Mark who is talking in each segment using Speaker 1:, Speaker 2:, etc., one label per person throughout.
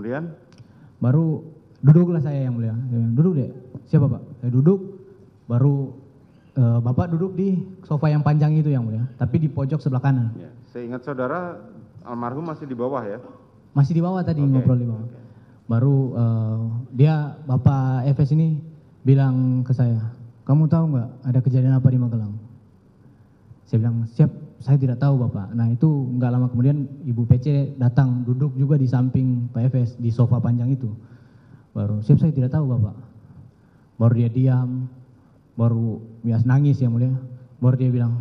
Speaker 1: Kemudian?
Speaker 2: Baru duduklah saya yang mulia. Saya bilang, duduk deh. Siapa Pak? Saya duduk, baru Bapak duduk di sofa yang panjang itu yang mulia, tapi di pojok sebelah kanan.
Speaker 1: Ya. Seingat saudara, almarhum masih di bawah ya?
Speaker 2: Masih di bawah tadi, ngobrol di bawah. Baru dia, Bapak Efes ini bilang ke saya, kamu tahu nggak ada kejadian apa di Magelang? Saya bilang, siap, saya tidak tahu Bapak. Nah itu nggak lama kemudian Ibu PC datang duduk juga di samping Pak Efes di sofa panjang itu. Baru, siap, saya tidak tahu Bapak. Baru dia diam, baru bias nangis yang mulia. Baru dia bilang,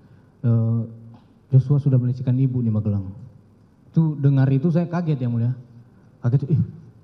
Speaker 2: Joshua sudah melecehkan ibu di Magelang. Itu dengar itu saya kaget yang mulia. Kaget,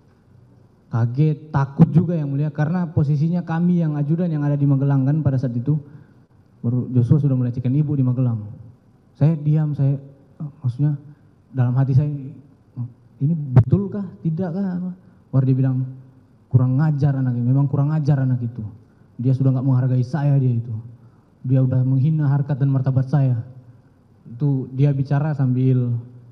Speaker 2: kaget, takut juga yang mulia, karena posisinya kami yang ajudan yang ada di Magelang kan pada saat itu. Baru Joshua sudah melecehkan ibu di Magelang. Saya diam, saya maksudnya dalam hati saya, ini betulkah, tidakkah? Baru dia bilang, kurang ngajar anaknya, memang kurang ngajar anak itu. Dia sudah nggak menghargai saya dia itu. Dia udah menghina harkat dan martabat saya. Itu dia bicara sambil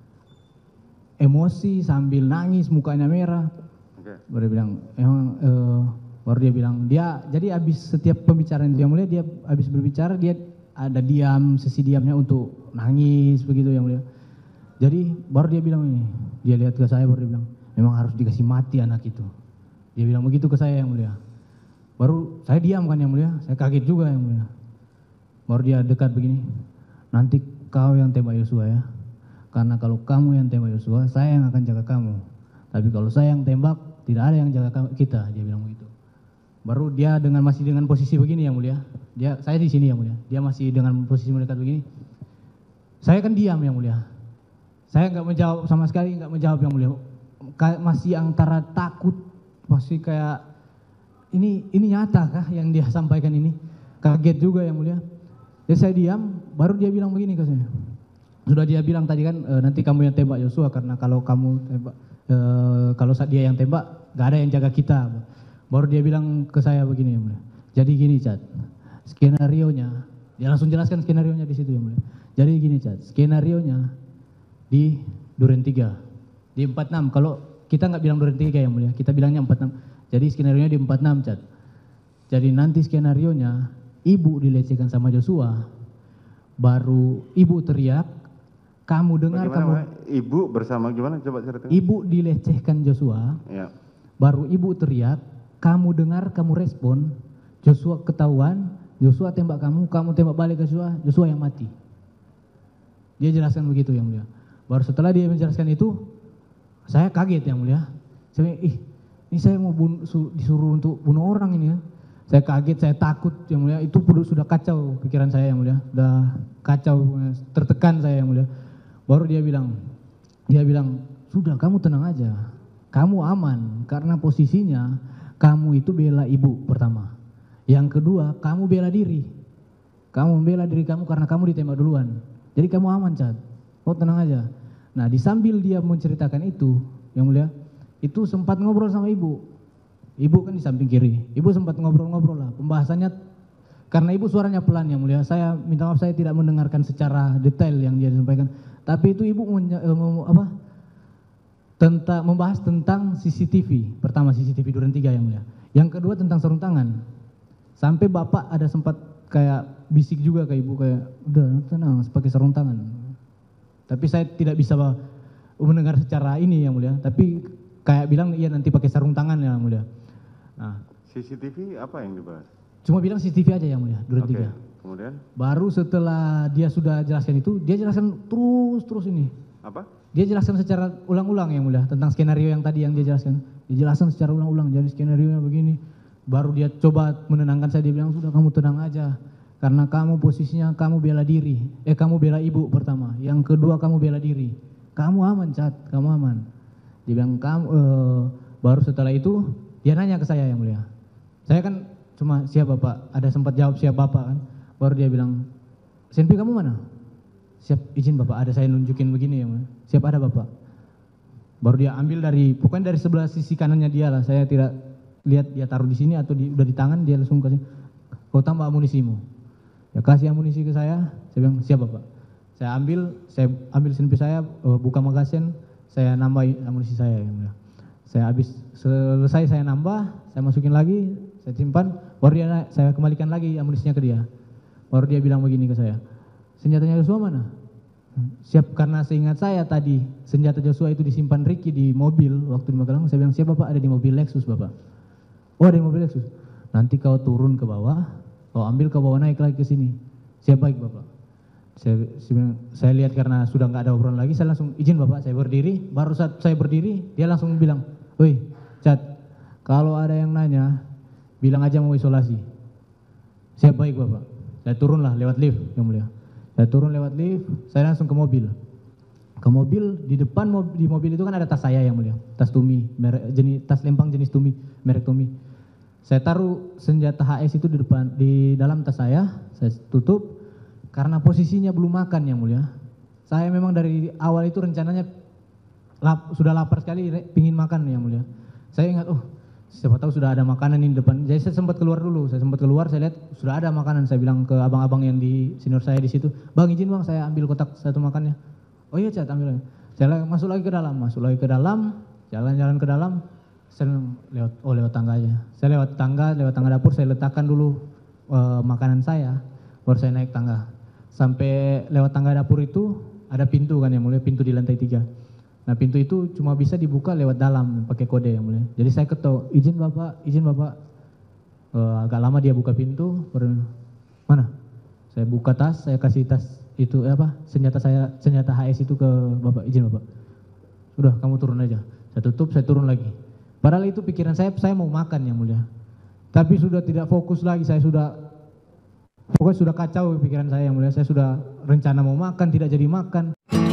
Speaker 2: emosi, sambil nangis, mukanya merah. Baru dia bilang, baru dia bilang, dia jadi habis setiap pembicaraan itu yang mulia, dia habis berbicara dia ada diam, sesi diamnya untuk nangis begitu yang mulia. Jadi baru dia bilang ini, dia lihat ke saya baru dia bilang, memang harus dikasih mati anak itu. Dia bilang begitu ke saya yang mulia. Baru saya diam kan yang mulia, saya kaget juga yang mulia. Baru dia dekat begini, nanti kau yang tembak Yosua ya. Karena kalau kamu yang tembak Yosua, saya yang akan jaga kamu. Tapi kalau saya yang tembak, tidak ada yang jaga kita, dia bilang begitu. Baru dia masih dengan posisi begini yang mulia. Saya di sini yang mulia. Dia masih dengan posisi mendekat begini. Saya kan diam yang mulia. Saya nggak menjawab sama sekali, nggak menjawab yang mulia. Masih antara takut, masih kayak ini nyata kah yang dia sampaikan ini? Kaget juga yang mulia. Jadi saya diam, baru dia bilang begini ke saya. Sudah dia bilang tadi kan, nanti kamu yang tembak Yosua, karena kalau kamu tembak, kalau dia yang tembak, gak ada yang jaga kita. Baru dia bilang ke saya begini yang mulia. Jadi gini Chat, skenario-nya, dia langsung jelaskan skenario-nya di situ yang mulia. Jadi gini Chat, skenario-nya di Duren 3, di 46. Kalau kita nggak bilang Duren 3 yang mulia, kita bilangnya 46. Jadi skenario-nya di 46 Chat. Jadi nanti skenario-nya ibu dilecehkan sama Joshua, baru ibu teriak, kamu dengar.
Speaker 1: Ibu bersama gimana, coba ceritakan.
Speaker 2: Ibu dilecehkan Joshua, ya. Baru ibu teriak, kamu dengar, kamu respon, Joshua ketahuan, Joshua tembak kamu tembak balik ke Joshua yang mati. Dia jelaskan begitu yang mulia. Baru setelah dia menjelaskan itu, saya kaget yang mulia. Saya ini saya mau disuruh untuk bunuh orang ini ya. Saya kaget, saya takut yang mulia. Itu sudah kacau pikiran saya yang mulia. Sudah kacau, tertekan saya yang mulia. Baru dia bilang, sudah kamu tenang aja. Kamu aman, karena posisinya kamu itu bela ibu pertama. Yang kedua, kamu bela diri. Kamu membela diri kamu karena kamu ditembak duluan. Jadi kamu aman Chat. Kau tenang aja. Nah disambil dia menceritakan itu, yang mulia, itu sempat ngobrol sama ibu. Ibu kan di samping kiri. Ibu sempat ngobrol-ngobrol lah. Pembahasannya, karena ibu suaranya pelan yang mulia. Saya minta maaf, saya tidak mendengarkan secara detail yang dia sampaikan. Tapi itu ibu membahas tentang CCTV. Pertama CCTV Duren 3 yang mulia. Yang kedua tentang sarung tangan. Sampai bapak ada sempat kayak bisik juga ke ibu kayak, udah tenang, pakai sarung tangan. Tapi saya tidak bisa mendengar secara ini yang mulia. Tapi kayak bilang iya nanti pakai sarung tangan yang mulia. Nah,
Speaker 1: CCTV apa yang dibahas?
Speaker 2: Cuma bilang CCTV aja yang mulia, Duren 3.
Speaker 1: Kemudian? Baru
Speaker 2: setelah dia sudah jelaskan itu, dia jelaskan terus ini.
Speaker 1: Apa?
Speaker 2: Dia jelaskan secara ulang-ulang yang mulia tentang skenario yang tadi yang dia jelaskan. Dia jelaskan secara ulang-ulang, jadi skenario-nya begini. Baru dia coba menenangkan saya, dia bilang sudah kamu tenang aja. Karena kamu posisinya kamu bela diri. Kamu bela ibu pertama. Yang kedua kamu bela diri. Kamu aman Chat, kamu aman. Dia bilang baru setelah itu dia nanya ke saya yang mulia. Saya kan cuma siap Bapak, ada sempat jawab siap Bapak kan. Baru dia bilang, Senpi kamu mana? Siap izin Bapak, ada saya nunjukin begini ya mulia. Siap ada Bapak. Baru dia ambil pokoknya dari sebelah sisi kanannya dia lah. Saya tidak lihat dia taruh di sini atau udah di tangan, dia langsung kasih, kau tambah amunisimu. Ya kasih amunisi ke saya bilang siap Bapak. Saya ambil Senpi saya, buka magasin, saya nambah amunisi saya yang mulia. Saya habis selesai saya nambah, saya masukin lagi, saya simpan, baru dia saya kembalikan lagi amunisinya ke dia. Baru dia bilang begini ke saya, senjatanya Joshua mana? Siap, karena seingat saya tadi senjata Joshua itu disimpan Ricky di mobil waktu di Magelang. Saya bilang, siapa Pak? Ada di mobil Lexus Bapak. Oh, ada di mobil Lexus. Nanti kau turun ke bawah, kau ambil, kau bawa naik lagi ke sini. Siap, baik Bapak. Saya lihat karena sudah nggak ada obrolan lagi, saya langsung izin Bapak, saya berdiri. Baru saat saya berdiri, dia langsung bilang, woi Cat, kalau ada yang nanya bilang aja mau isolasi. Siap, baik Bapak. Saya turunlah lewat lift yang mulia. Saya turun lewat lift, saya langsung ke mobil. Ke mobil, di depan di mobil itu kan ada tas saya yang mulia, tas Tumi, tas lempang jenis Tumi, merek Tumi. Saya taruh senjata HS itu di dalam tas saya tutup karena posisinya belum makan yang mulia. Saya memang dari awal itu rencananya sudah lapar sekali, pingin makan yang mulia. Saya ingat, siapa tahu sudah ada makanan di depan. Jadi saya sempat keluar dulu. Saya lihat sudah ada makanan. Saya bilang ke abang-abang yang di senior saya di situ, "Bang, izin Bang, saya ambil kotak satu makannya." "Oh iya, Cat, ambil." Saya masuk lagi ke dalam, jalan-jalan ke dalam. Saya lewat tangga aja. Saya lewat tangga dapur, saya letakkan dulu makanan saya, baru saya naik tangga. Sampai lewat tangga dapur itu ada pintu kan yang mulia, pintu di lantai 3. Nah, pintu itu cuma bisa dibuka lewat dalam pakai kode yang mulia. Jadi saya ketok, izin Bapak. Agak lama dia buka pintu, mana? Saya buka tas, saya kasih tas itu senjata HS itu ke Bapak, izin Bapak. Udah, kamu turun aja. Saya tutup, saya turun lagi. Padahal itu pikiran saya mau makan yang mulia. Tapi sudah tidak fokus lagi, pokoknya sudah kacau pikiran saya yang mulia. Saya sudah rencana mau makan, tidak jadi makan.